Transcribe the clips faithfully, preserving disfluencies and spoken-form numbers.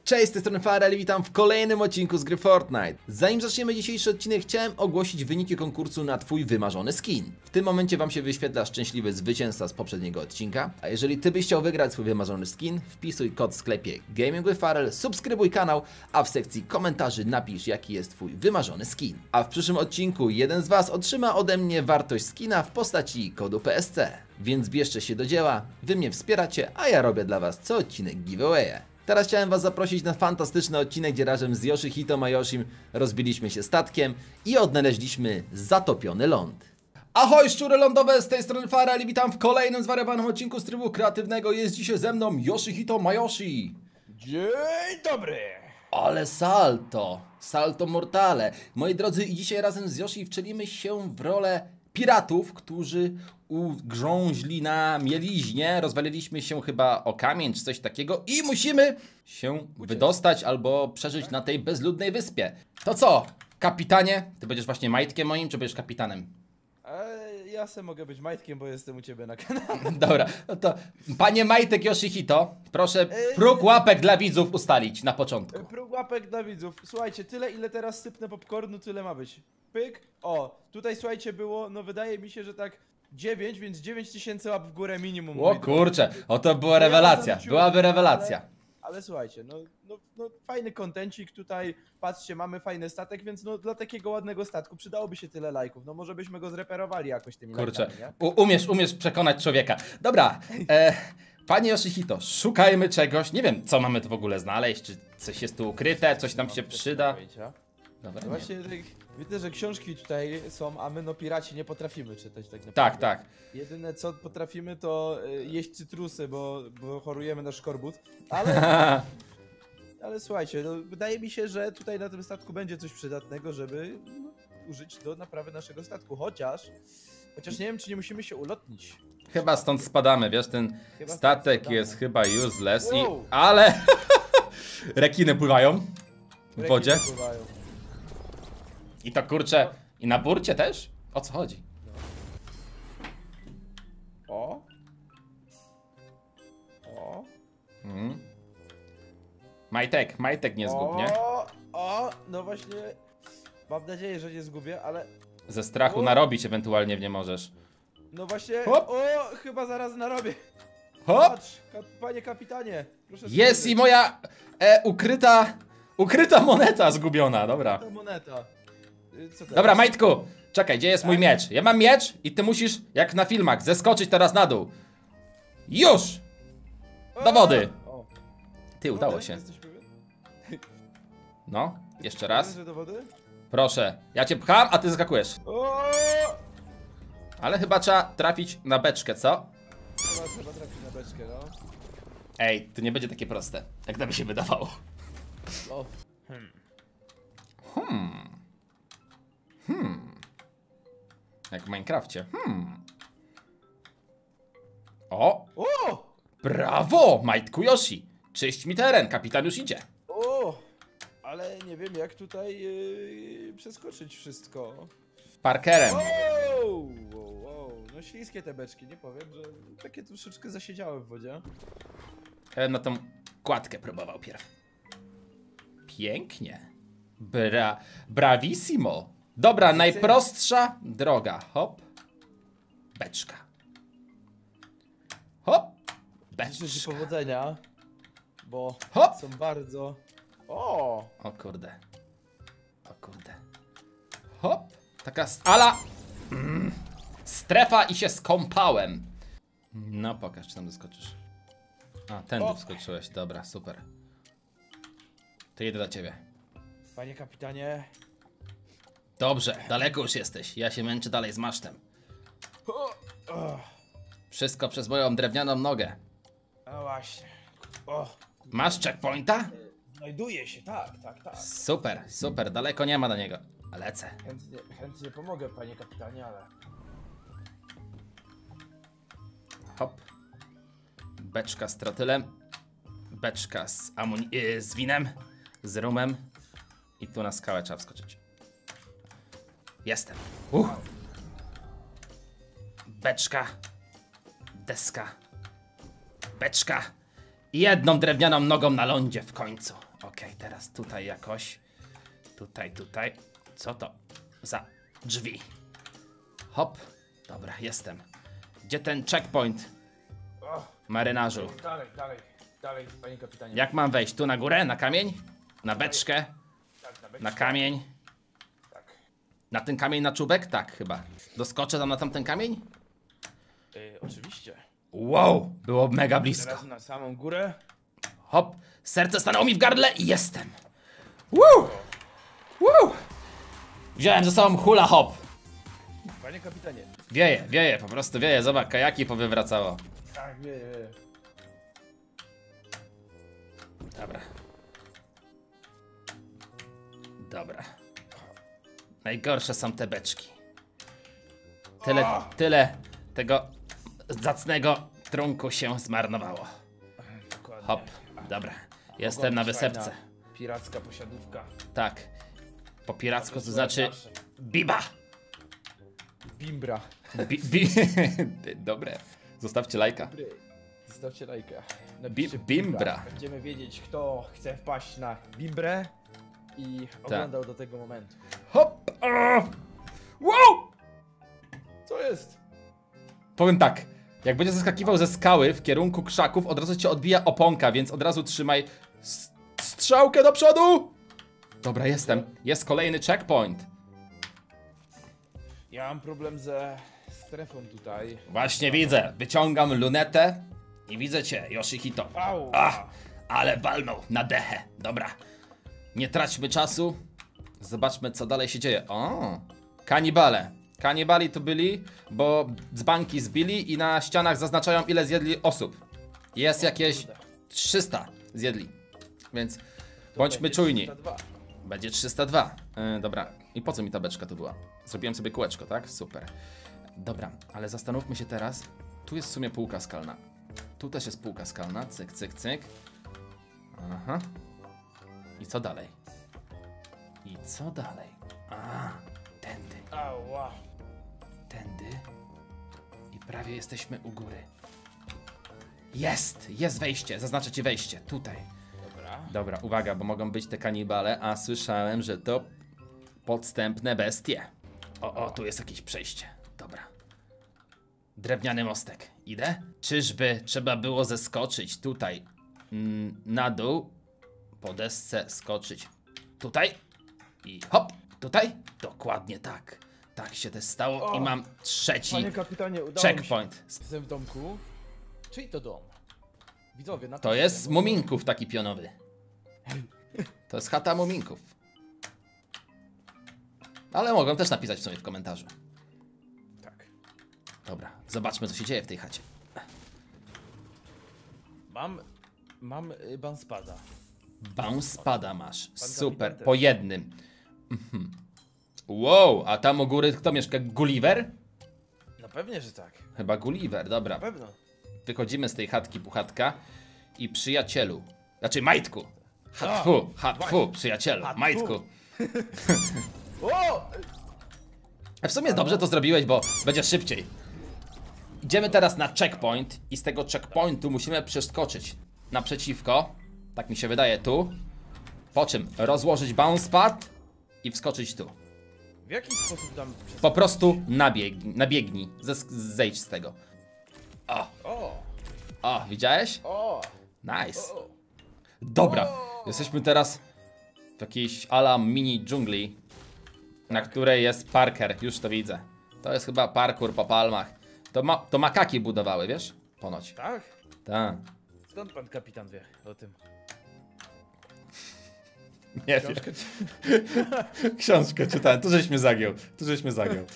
Cześć, z tej strony Farel i witam w kolejnym odcinku z gry Fortnite. Zanim zaczniemy dzisiejszy odcinek, chciałem ogłosić wyniki konkursu na twój wymarzony skin. W tym momencie wam się wyświetla szczęśliwy zwycięzca z poprzedniego odcinka, a jeżeli ty byś chciał wygrać swój wymarzony skin, wpisuj kod w sklepie Gaming with Farel, subskrybuj kanał, a w sekcji komentarzy napisz, jaki jest twój wymarzony skin. A w przyszłym odcinku jeden z was otrzyma ode mnie wartość skina w postaci kodu P S C. Więc bierzcie się do dzieła, wy mnie wspieracie, a ja robię dla was co odcinek giveawaya. Teraz chciałem was zaprosić na fantastyczny odcinek, gdzie razem z Yoshihito Mayoshim rozbiliśmy się statkiem i odnaleźliśmy zatopiony ląd. Ahoj szczury lądowe, z tej strony Farel i witam w kolejnym zwariowanym odcinku z trybu kreatywnego. Jest dzisiaj ze mną Yoshihito Mayoshi. Dzień dobry! Ale salto, salto mortale. Moi drodzy, i dzisiaj razem z Yoshi wcielimy się w rolę piratów, którzy ugrząźli na mieliźnie, rozwaliliśmy się chyba o kamień czy coś takiego i musimy się Uciec. wydostać albo przeżyć na tej bezludnej wyspie. To co, kapitanie? Ty będziesz właśnie majtkiem moim, czy będziesz kapitanem? E, ja se mogę być majtkiem, bo jestem u ciebie na kanale. Dobra, no to panie majtek Yoshihito, proszę próg łapek dla widzów ustalić na początku. Próg łapek dla widzów. Słuchajcie, tyle ile teraz sypnę popcornu, tyle ma być. Pyk. O, tutaj słuchajcie było, no wydaje mi się, że tak dziewięć, więc dziewięć tysięcy łap w górę minimum. O kurczę, o to była rewelacja, byłaby rewelacja. Ale, ale słuchajcie, no, no, no fajny kontencik tutaj, patrzcie, mamy fajny statek, więc no dla takiego ładnego statku przydałoby się tyle lajków. No może byśmy go zreperowali jakoś tymi kurczę, lajkami, nie? U umiesz, umiesz przekonać człowieka. Dobra, e, panie Yoshihito, szukajmy czegoś, nie wiem co mamy tu w ogóle znaleźć, czy coś jest tu ukryte, coś nam się przyda. Dobra, no właśnie, tak, widzę, że książki tutaj są, a my no piraci nie potrafimy czytać tak naprawdę. Tak, tak. Jedyne co potrafimy to y, jeść cytrusy, bo, bo chorujemy na szkorbut, ale, ale słuchajcie, no, wydaje mi się, że tutaj na tym statku będzie coś przydatnego, żeby no, użyć do naprawy naszego statku, chociaż, chociaż nie wiem, czy nie musimy się ulotnić. Chyba stąd spadamy, wiesz, ten Chyba statek spadamy. jest chyba useless Wow. i... Ale... Rekiny pływają w wodzie. Rekiny pływają. I to kurczę, i na burcie też? O co chodzi? O. O. Mm. Majtek, Majtek nie zgub, nie? O, o, no właśnie, mam nadzieję, że nie zgubię, ale... Ze strachu O. narobić ewentualnie nie możesz. No właśnie, Hop. o, chyba zaraz narobię. Hop! Patrz, kap, panie kapitanie, proszę Jest spojrzeć. i moja e, ukryta, ukryta moneta zgubiona, dobra. Ta moneta. Y, Co teraz? Dobra, Majtku, czekaj, gdzie jest mój Tak? miecz? Ja mam miecz i ty musisz, jak na filmach, zeskoczyć teraz na dół. Już! Do wody! O, Ty, do udało wody? się. Jesteś pewien? No, jeszcze Pewien, raz. że do wody? Proszę, ja cię pcham, a ty skakujesz. O! Ale chyba trzeba trafić na beczkę, co? Chyba trzeba trafić na beczkę, no. Ej, to nie będzie takie proste, jak nam się wydawało. O. Hmm. Hmm. Jak w Minecrafcie. Hmm. O! O! Brawo, Majtku Yoshi! Czyść mi teren, kapitan już idzie. O! Ale nie wiem jak tutaj yy, przeskoczyć wszystko. Parkerem. Wow, wow, wow. No śliskie te beczki, nie powiem, że takie troszeczkę zasiedziałe w wodzie. Ja bym na tą kładkę próbował pierw. Pięknie. Bra... Bravissimo. Dobra, najprostsza droga. Hop. Beczka. Hop. Życzę ci Beczka. powodzenia, bo Hop. są bardzo... O! O kurde. O kurde. Hop. Taka s- ala. Mm. Strefa i się skąpałem. No pokaż, czy tam doskoczysz. A, tędy O. wskoczyłeś. Dobra, super. To jedę do ciebie. Panie kapitanie... Dobrze, daleko już jesteś. Ja się męczę dalej z masztem. O! O! Wszystko przez moją drewnianą nogę. No właśnie. O! Masz checkpointa? Znajduje się, tak, tak, tak. Super, super, daleko nie ma do niego. Lecę. Chętnie, chętnie pomogę, panie kapitanie, ale... Hop. Beczka z trotylem. Beczka z amuni... Yy, z winem. Z rumem. I tu na skałę trzeba wskoczyć. Jestem. Uh. Beczka. Deska. Beczka. I jedną drewnianą nogą na lądzie w końcu. Okej, teraz tutaj jakoś. Tutaj, tutaj. Co to za drzwi? Hop. Dobra, jestem. Gdzie ten checkpoint? O, Marynarzu. dalej, dalej, dalej, panie kapitanie. Jak mam wejść? Tu na górę? Na kamień? Na beczkę? Tak, na, Na kamień? Tak. Na ten kamień na czubek? Tak, chyba. Doskoczę tam na tamten kamień? Yy, oczywiście. Wow, było mega blisko. Teraz na samą górę. Hop, serce stanęło mi w gardle i jestem. Woo! Woo! Wziąłem ze sobą hula hop. Panie kapitanie. Wieje, wieje, po prostu wieje. Zobacz, kajaki powywracało. Tak, wie, wie. Dobra. Dobra. Najgorsze są te beczki. Tyle, tyle tego zacnego trunku się zmarnowało. Dokładnie. Hop, dobra. Jestem na wysepce. Fajna piracka posiadówka. Tak. Po piracku to Nasze znaczy nasze. biba. Bimbra. Bi, bi. Dobre. Zostawcie lajka. Dobry. Zostawcie lajka. Bi- Napiszcie bimbra. Będziemy wiedzieć, kto chce wpaść na bimbrę i oglądał do tego momentu. Hop! O! Wow! Co jest? Powiem tak. Jak będziesz zeskakiwał ze skały w kierunku krzaków, od razu cię odbija oponka, więc od razu trzymaj s- strzałkę do przodu! Dobra, jestem. Jest kolejny checkpoint. Ja mam problem ze strefą tutaj. Właśnie widzę. Wyciągam lunetę i widzę cię, Yoshihito. Au! Ach, ale walnął na dechę. Dobra. Nie traćmy czasu. Zobaczmy, co dalej się dzieje. O, kanibale. Kanibali tu byli, bo dzbanki zbili i na ścianach zaznaczają, ile zjedli osób. Jest jakieś trzysta zjedli. Więc bądźmy będzie czujni. trzysta dwa. Będzie trzysta dwa. Yy, dobra. I po co mi ta beczka tu była? Zrobiłem sobie kółeczko, tak? Super. Dobra, ale zastanówmy się teraz. Tu jest w sumie półka skalna. Tu też jest półka skalna. Cyk, cyk, cyk. Aha. I co dalej? I co dalej? A, tędy, Ała. tędy. I prawie jesteśmy u góry. Jest! Jest wejście. Zaznaczę ci wejście. Tutaj. Dobra. Dobra, uwaga, bo mogą być te kanibale, a słyszałem, że to podstępne bestie. O, o, tu jest jakieś przejście. Dobra. Drewniany mostek. Idę? Czyżby trzeba było zeskoczyć tutaj mm, na dół, po desce skoczyć tutaj i hop, tutaj? Dokładnie tak. Tak się też stało O, i mam trzeci Panie kapitanie, udało mi się. checkpoint. Jestem w domku. Czyj to dom? Widzowie, na To jest z muminków taki pionowy. To jest chata muminków. Ale mogą też napisać w sumie w komentarzu. Tak. Dobra, zobaczmy, co się dzieje w tej chacie. Mam... Mam y, banspada. Bounce spada masz. Super, kapitan też. po jednym. Mhm. Wow, a tam u góry kto mieszka? Gulliver? No pewnie, że tak. Chyba Gulliver, dobra. Na pewno. Wychodzimy z tej chatki puchatka i przyjacielu. Znaczy majtku. A, Hatfu, hatfu, właśnie. przyjacielu, Hatfu. majtku. O! A w sumie dobrze to zrobiłeś, bo będzie szybciej. Idziemy teraz na checkpoint i z tego checkpointu musimy przeskoczyć naprzeciwko, tak mi się wydaje, tu. Po czym rozłożyć bounce pad i wskoczyć tu. W jaki sposób tam... Po prostu nabiegnij, nabiegnij, Zes- zejdź z tego. O, O! o, widziałeś? O! Nice. O! Dobra, O! jesteśmy teraz w jakiejś ala mini dżungli, na której jest Parker, już to widzę. To jest chyba parkour po palmach. To, ma to makaki budowały, wiesz? Ponoć. Tak? Tak. Skąd pan kapitan wie o tym? Nie Książkę... wiem. Książkę czytałem, tu żeś mnie zagiął. Tu żeś mnie zagiął.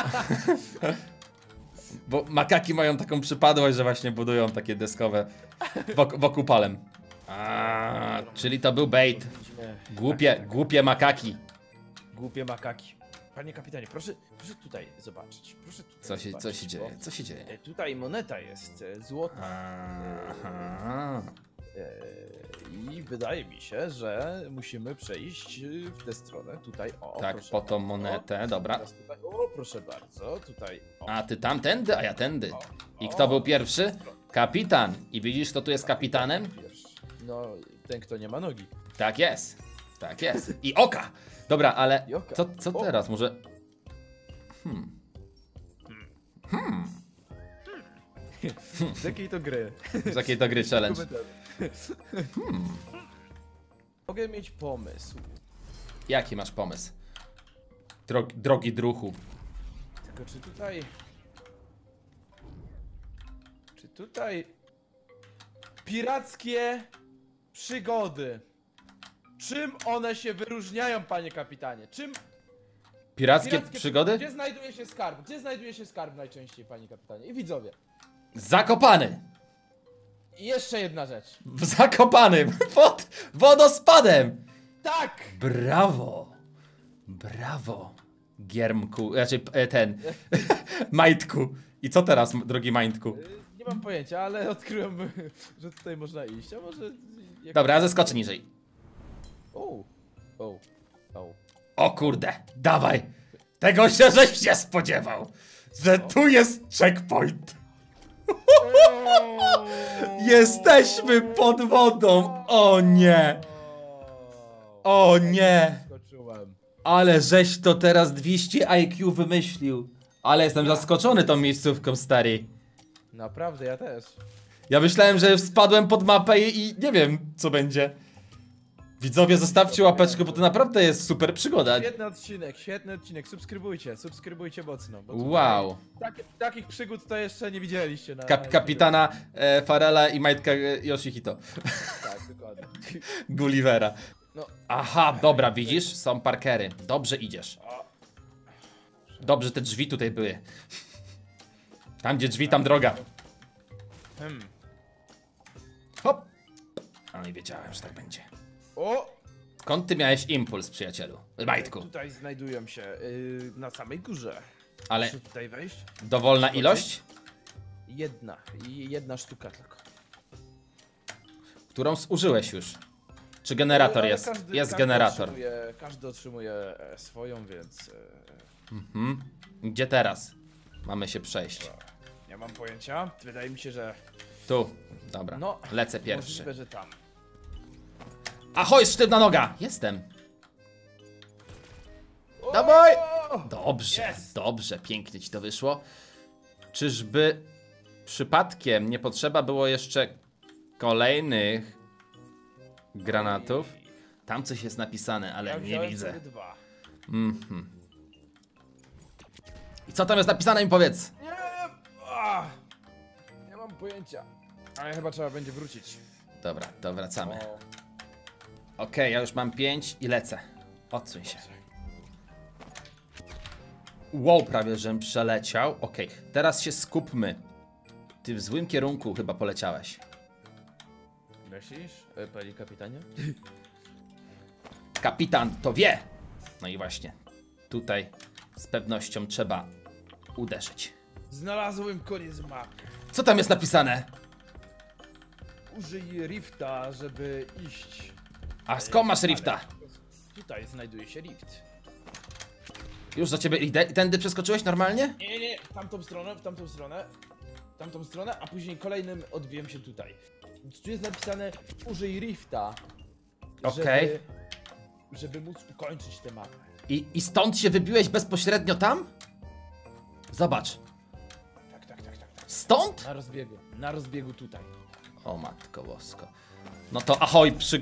Bo makaki mają taką przypadłość, że właśnie budują takie deskowe wok wokół palem. A, czyli to był bait. Widzimy Głupie, głupie makaki. głupie makaki. Panie kapitanie, proszę, proszę tutaj zobaczyć. Proszę tutaj Co się, co zobaczyć, się bo, dzieje? Co się dzieje? e, Tutaj moneta jest e, złota. Aha. E, I wydaje mi się, że musimy przejść e, w tę stronę. Tutaj, o, Tak, proszę po tą bardzo. monetę, dobra. Teraz tutaj, o, proszę bardzo, tutaj. O, A ty tamtędy, a ja tędy. I o, kto był pierwszy? Kapitan. I widzisz, kto tu jest kapitanem? Wiesz, no, ten kto nie ma nogi. Tak jest, tak jest. I oka! Dobra, ale I oka. co, co O. teraz? Może... Hmm. Hmm. Z jakiej to gry? Z jakiej to gry challenge? Hmm. Mogę mieć pomysł. Jaki masz pomysł? Drogi, drogi druhu. Tylko czy tutaj... Czy tutaj... Pirackie przygody. Czym one się wyróżniają, panie kapitanie? Czym... Pirackie Pirackie przygody? Gdzie znajduje się skarb? Gdzie znajduje się skarb najczęściej, panie kapitanie? I widzowie. Zakopany! I jeszcze jedna rzecz. W Zakopanym! Pod wodospadem! Tak! Brawo! Brawo! Giermku, znaczy e, ten... Majtku. I co teraz, drogi Majtku? Y, Nie mam pojęcia, ale odkryłem, że tutaj można iść. A może... jak- Dobra, ja zeskoczę niżej. O! O! O! O kurde, dawaj! Tego się żeś nie spodziewał! Że tu jest checkpoint! Jesteśmy pod wodą! O nie! O nie! Skoczyłem. Ale żeś to teraz dwieście I Q wymyślił. Ale jestem zaskoczony tą miejscówką, stary. Naprawdę, ja też. Ja myślałem, że spadłem pod mapę i, i nie wiem, co będzie. Widzowie, zostawcie łapeczkę, bo to naprawdę jest super przygoda. Świetny odcinek, świetny odcinek. Subskrybujcie, subskrybujcie mocno. Bo tutaj Wow. Taki, takich przygód to jeszcze nie widzieliście na... Kap na kapitana e, Farela i Majtka e, Yoshihito. Tak, dokładnie. Gullivera. No. Aha, dobra, widzisz? Są parkery. Dobrze idziesz. Dobrze te drzwi tutaj były. Tam gdzie drzwi, tam droga. Hmm. Hop. A nie wiedziałem, że tak będzie. O! Skąd ty miałeś impuls, przyjacielu? Majtku. Tutaj znajdują się yy, na samej górze. Ale Muszę tutaj wejść. dowolna ilość? Jedna. I jedna sztuka tylko. Którą zużyłeś już? Czy generator Ale jest? każdy- Jest każdy generator. Otrzymuje, każdy otrzymuje e, swoją, więc... E, Mhm. Gdzie teraz? Mamy się przejść. nie mam pojęcia. Wydaje mi się, że... Tu. Dobra. No, Lecę pierwszy. Możliwe, że tam. Ahoj, sztywna noga! Jestem. O! Dawaj! Dobrze, Jest! dobrze, pięknie ci to wyszło. Czyżby przypadkiem nie potrzeba było jeszcze kolejnych granatów? Tam coś jest napisane, ale Ja nie wziąłem widzę. sobie dwa. Mhm. I co tam jest napisane, mi powiedz? Nie, ah, nie mam pojęcia. Ale chyba trzeba będzie wrócić. Dobra, to wracamy. O, Okej, ja już mam pięć i lecę. Odsuń się. Wow, prawie żem przeleciał. Okej, teraz się skupmy. Ty w złym kierunku chyba poleciałeś. myślisz, e, panie kapitanie? Kapitan to wie! No i właśnie, tutaj z pewnością trzeba uderzyć. Znalazłem koniec mapy. Co tam jest napisane? Użyj rifta, żeby iść. A skąd masz rifta? Tutaj znajduje się rift. Już do ciebie idę. I tędy przeskoczyłeś normalnie? Nie, nie, nie, w tamtą stronę, w tamtą stronę, w tamtą stronę, a później kolejnym odbiłem się tutaj. Tu jest napisane użyj rifta, Okej. żeby, żeby móc ukończyć tę mapę. I, I stąd się wybiłeś bezpośrednio tam? Zobacz. Tak, tak, tak, tak, tak. Stąd? Na rozbiegu, na rozbiegu tutaj. O matko bosko. No to ahoj przy...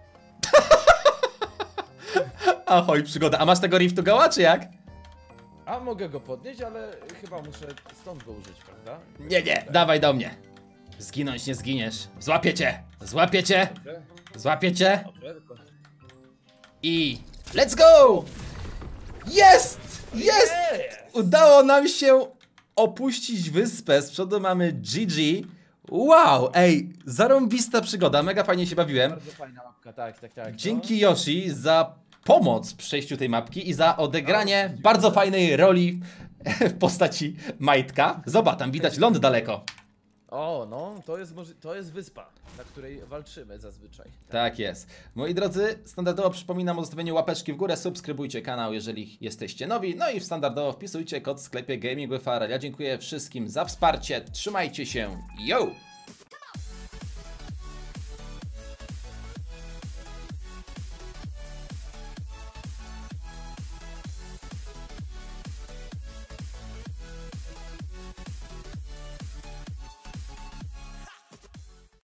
ahoj przygoda. A masz tego riftu goła, czy jak? A mogę go podnieść, ale chyba muszę stąd go użyć, prawda? Nie, nie, dawaj do mnie. Zginąć nie zginiesz. Złapię cię, złapię cię, Dobrze, złapię cię dobrze, tylko... i... Let's go! Jest! Jest! Udało nam się opuścić wyspę. Z przodu mamy G G. Wow, ej, zarąbista przygoda, mega fajnie się bawiłem. Bardzo fajna mapka, tak, tak, tak. Dzięki Yoshi za pomoc w przejściu tej mapki i za odegranie bardzo fajnej roli w postaci Majtka. Zobacz, tam widać ląd daleko. O, no, to jest, może- to jest wyspa, na której walczymy zazwyczaj. Tak jest. Moi drodzy, standardowo przypominam o zostawieniu łapeczki w górę, subskrybujcie kanał, jeżeli jesteście nowi, no i standardowo wpisujcie kod w sklepie Gaming with Farel. Ja dziękuję wszystkim za wsparcie, trzymajcie się, yo!